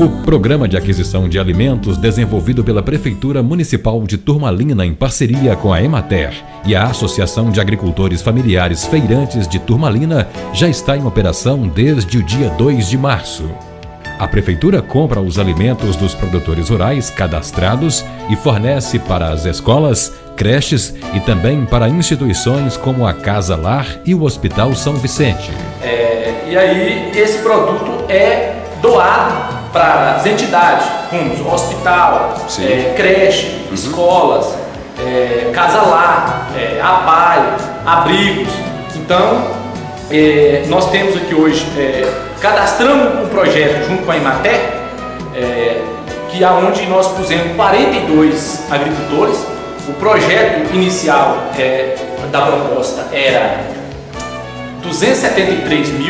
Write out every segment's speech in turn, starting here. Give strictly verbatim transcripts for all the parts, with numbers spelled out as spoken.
O Programa de Aquisição de Alimentos, desenvolvido pela Prefeitura Municipal de Turmalina em parceria com a Emater e a Associação de Agricultores Familiares Feirantes de Turmalina, já está em operação desde o dia dois de março. A Prefeitura compra os alimentos dos produtores rurais cadastrados e fornece para as escolas, creches e também para instituições como a Casa Lar e o Hospital São Vicente. É, e aí esse produto é doado para as entidades, como hospital, é, creche, uhum. escolas, é, Casa Lar, é, APAI, abrigos. Então, é, nós temos aqui hoje, é, cadastramos um projeto junto com a Emater, é, que é onde nós pusemos quarenta e dois agricultores. O projeto inicial é, da proposta era duzentos e setenta e três mil,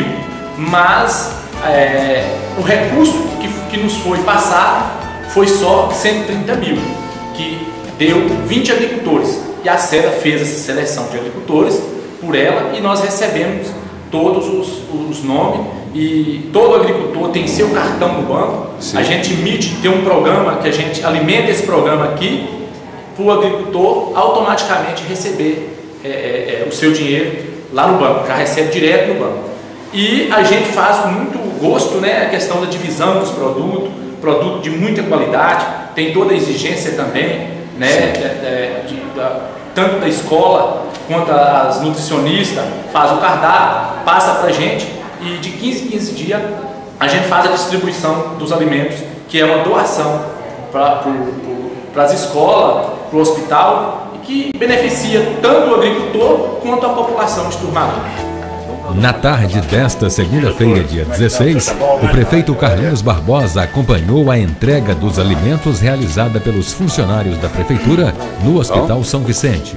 mas é, o recurso que, que nos foi passado foi só cento e trinta mil, que deu vinte agricultores. E a SEDA fez essa seleção de agricultores por ela e nós recebemos todos os, os nomes e todo agricultor tem seu cartão no banco. Sim. A gente emite, tem um programa que a gente alimenta esse programa aqui para o agricultor automaticamente receber é, é, é, o seu dinheiro lá no banco, já recebe direto no banco. E a gente faz com muito gosto, né, a questão da divisão dos produtos, produto de muita qualidade, tem toda a exigência também, né, é, é, de, da, tanto da escola quanto as nutricionistas, faz o cardápio, passa para a gente e de quinze em quinze dias a gente faz a distribuição dos alimentos, que é uma doação para as escolas, para o hospital, e que beneficia tanto o agricultor quanto a população de Turmalina. Na tarde desta segunda-feira, dia dezesseis, o prefeito Carlinhos Barbosa acompanhou a entrega dos alimentos realizada pelos funcionários da prefeitura no Hospital São Vicente.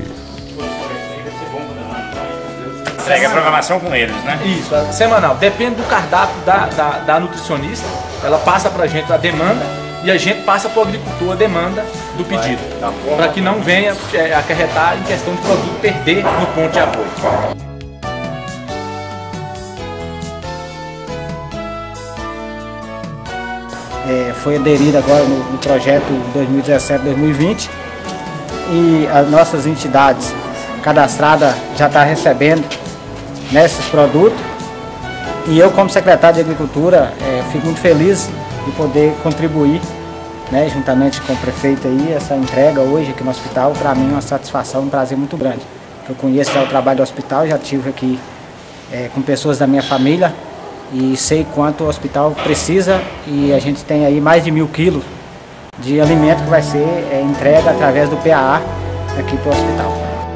Segue a programação com eles, né? Isso, é semanal. Depende do cardápio da, da, da nutricionista, ela passa para a gente a demanda e a gente passa para o agricultor a demanda do pedido, para que não venha é, acarretar em questão de produto perder no ponto de apoio. É, foi aderido agora no, no projeto dois mil e dezessete dois mil e vinte e as nossas entidades cadastradas já estão recebendo nesses produtos e eu, como secretário de Agricultura, é, fico muito feliz de poder contribuir, né, juntamente com o prefeito aí, essa entrega hoje aqui no hospital. Para mim é uma satisfação, um prazer muito grande. Eu conheço já o trabalho do hospital, já estive aqui é, com pessoas da minha família e sei quanto o hospital precisa, e a gente tem aí mais de mil quilos de alimento que vai ser é, entregue através do P A A aqui para o hospital.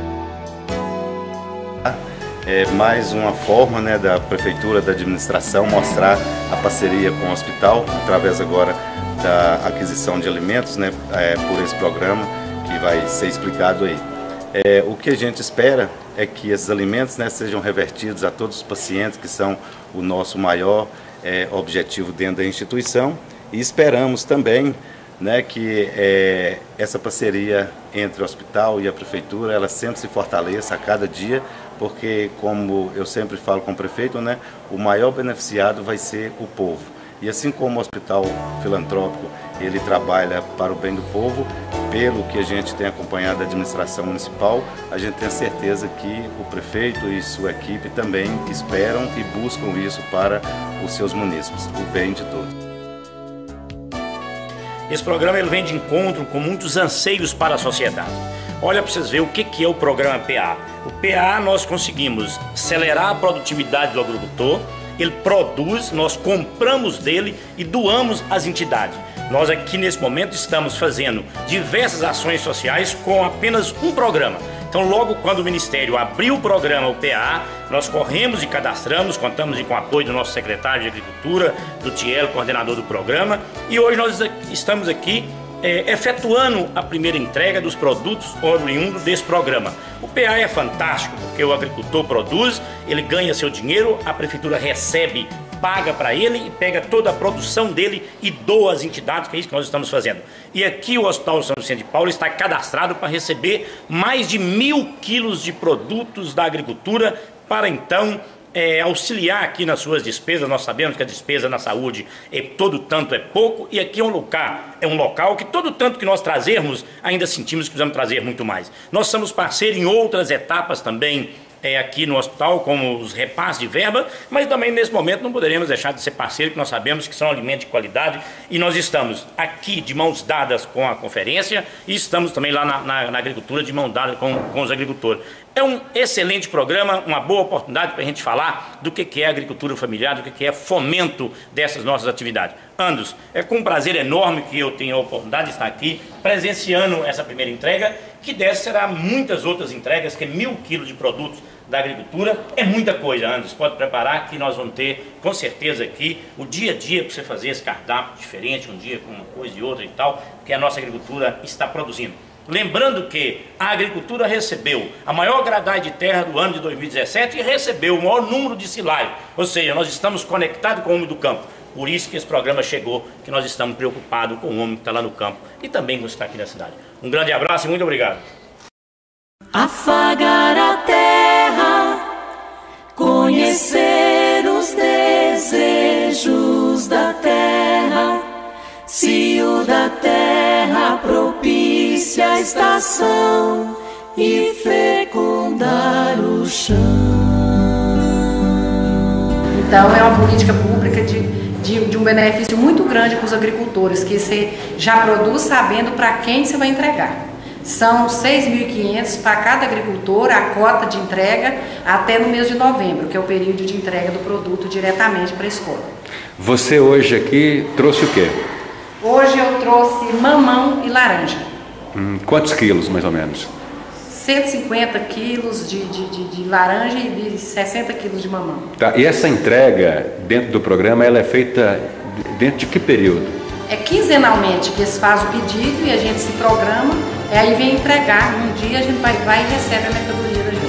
É mais uma forma, né, da prefeitura, da administração, mostrar a parceria com o hospital, através agora da aquisição de alimentos, né, é, por esse programa que vai ser explicado aí. É, o que a gente espera é que esses alimentos, né, sejam revertidos a todos os pacientes, que são o nosso maior é, objetivo dentro da instituição, e esperamos também, né, que é, essa parceria entre o hospital e a prefeitura, ela sempre se fortaleça a cada dia, porque, como eu sempre falo com o prefeito, né, o maior beneficiado vai ser o povo. E assim como o Hospital Filantrópico, ele trabalha para o bem do povo, pelo que a gente tem acompanhado da administração municipal, a gente tem a certeza que o prefeito e sua equipe também esperam e buscam isso para os seus munícipes, o bem de todos. Esse programa ele vem de encontro com muitos anseios para a sociedade. Olha para vocês verem o que é o programa P A A. O P A A nós conseguimos acelerar a produtividade do agricultor, ele produz, nós compramos dele e doamos às entidades. Nós aqui nesse momento estamos fazendo diversas ações sociais com apenas um programa. Então logo quando o Ministério abriu o programa, o P A A, nós corremos e cadastramos, contamos com o apoio do nosso secretário de Agricultura, do Tielo, coordenador do programa, e hoje nós estamos aqui É, efetuando a primeira entrega dos produtos oriundos desse programa. O P A A é fantástico, porque o agricultor produz, ele ganha seu dinheiro, a prefeitura recebe, paga para ele e pega toda a produção dele e doa às entidades, que é isso que nós estamos fazendo. E aqui o Hospital São Vicente de Paulo está cadastrado para receber mais de mil quilos de produtos da agricultura para então é, auxiliar aqui nas suas despesas. Nós sabemos que a despesa na saúde é todo tanto é pouco, e aqui é um local, é um local que todo tanto que nós trazermos, ainda sentimos que precisamos trazer muito mais. Nós somos parceiros em outras etapas também, É, aqui no hospital, como os repasses de verba, mas também nesse momento não poderemos deixar de ser parceiro, que nós sabemos que são alimentos de qualidade, e nós estamos aqui de mãos dadas com a conferência e estamos também lá na, na, na agricultura de mão dada com, com os agricultores. É um excelente programa, uma boa oportunidade para a gente falar do que, que é agricultura familiar, do que, que é fomento dessas nossas atividades. Andos, é com um prazer enorme que eu tenho a oportunidade de estar aqui presenciando essa primeira entrega, que dessa será muitas outras entregas, que é mil quilos de produtos da agricultura. É muita coisa, Anderson, pode preparar que nós vamos ter com certeza aqui o dia a dia para você fazer esse cardápio diferente, um dia com uma coisa e outra e tal, que a nossa agricultura está produzindo. Lembrando que a agricultura recebeu a maior gradagem de terra do ano de dois mil e dezessete e recebeu o maior número de silagem, ou seja, nós estamos conectados com o homem do campo. Por isso que esse programa chegou, que nós estamos preocupados com o homem que está lá no campo e também com o que está aqui na cidade. Um grande abraço e muito obrigado. Afagar a terra, conhecer os desejos da terra, cio da terra propicia a estação e fecundar o chão. Então é uma política pública de, de, de um benefício muito grande para os agricultores, que você já produz sabendo para quem você vai entregar. São seis mil e quinhentos para cada agricultor, a cota de entrega até no mês de novembro, que é o período de entrega do produto diretamente para a escola. Você hoje aqui trouxe o quê? Hoje eu trouxe mamão e laranja. Hum, quantos quilos, mais ou menos? cento e cinquenta quilos de, de, de, de laranja e de sessenta quilos de mamão. Tá, e essa entrega dentro do programa, ela é feita dentro de que período? É quinzenalmente que eles fazem o pedido e a gente se programa, e aí vem entregar. Um dia a gente vai, vai e recebe a mercadoria da gente.